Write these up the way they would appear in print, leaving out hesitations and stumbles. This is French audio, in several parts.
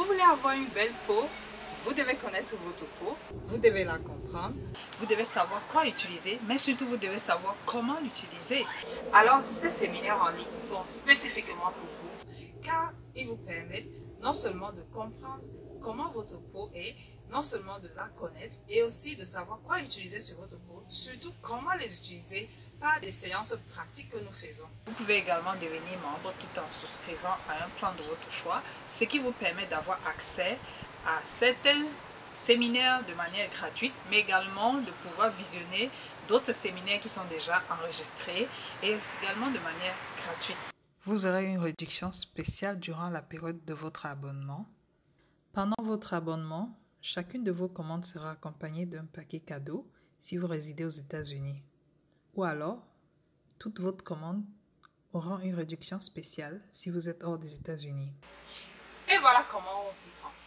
voulez avoir une belle peau, vous devez connaître votre peau, vous devez la comprendre, vous devez savoir quoi utiliser, mais surtout vous devez savoir comment l'utiliser. Alors ces séminaires en ligne sont spécifiquement pour vous, car ils vous permettent non seulement de comprendre comment votre peau est, non seulement de la connaître, et aussi de savoir quoi utiliser sur votre peau, surtout comment les utiliser par des séances pratiques que nous faisons. Vous pouvez également devenir membre tout en souscrivant à un plan de votre choix, ce qui vous permet d'avoir accès à certains séminaires de manière gratuite, mais également de pouvoir visionner d'autres séminaires qui sont déjà enregistrés et également de manière gratuite. Vous aurez une réduction spéciale durant la période de votre abonnement. Pendant votre abonnement, chacune de vos commandes sera accompagnée d'un paquet cadeau si vous résidez aux États-Unis. Ou alors, toutes vos commandes auront une réduction spéciale si vous êtes hors des États-Unis. Et voilà comment on s'y prend.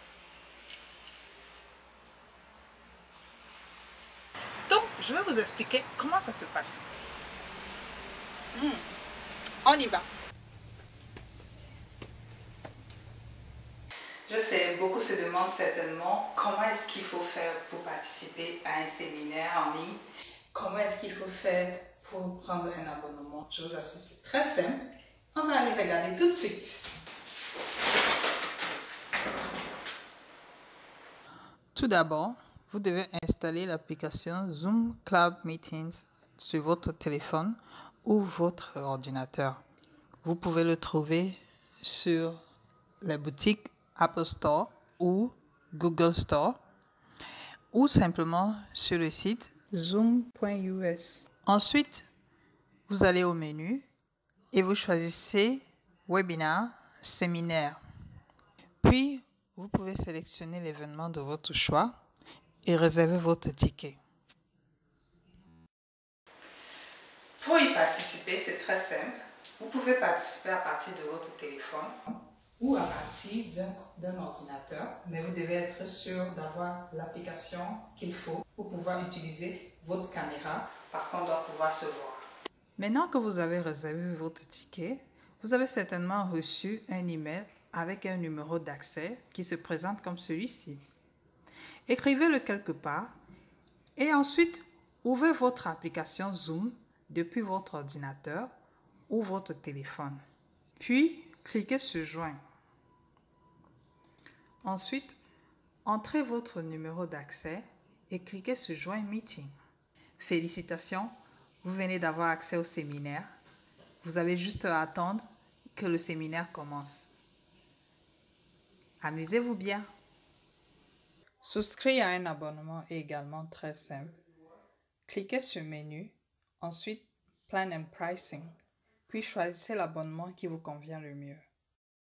Donc, je vais vous expliquer comment ça se passe. On y va. Je sais, beaucoup se demandent certainement comment est-ce qu'il faut faire pour participer à un séminaire en ligne. Comment est-ce qu'il faut faire pour prendre un abonnement? Je vous assure, c'est très simple. On va aller regarder tout de suite. Tout d'abord, vous devez installer l'application Zoom Cloud Meetings sur votre téléphone ou votre ordinateur. Vous pouvez le trouver sur les boutiques Apple Store ou Google Store ou simplement sur le site zoom.us. Ensuite, vous allez au menu et vous choisissez Webinar, Séminaire. Puis, vous pouvez sélectionner l'événement de votre choix et réserver votre ticket. Pour y participer, c'est très simple. Vous pouvez participer à partir de votre téléphone ou à partir d'un ordinateur, mais vous devez être sûr d'avoir l'application qu'il faut pour pouvoir utiliser votre caméra parce qu'on doit pouvoir se voir. Maintenant que vous avez réservé votre ticket, vous avez certainement reçu un email avec un numéro d'accès qui se présente comme celui-ci. Écrivez-le quelque part et ensuite ouvrez votre application Zoom depuis votre ordinateur ou votre téléphone. Puis, cliquez sur Joindre. Ensuite, entrez votre numéro d'accès et cliquez sur Join Meeting. Félicitations, vous venez d'avoir accès au séminaire. Vous avez juste à attendre que le séminaire commence. Amusez-vous bien. Souscrire à un abonnement est également très simple. Cliquez sur Menu, ensuite Plan and Pricing, puis choisissez l'abonnement qui vous convient le mieux.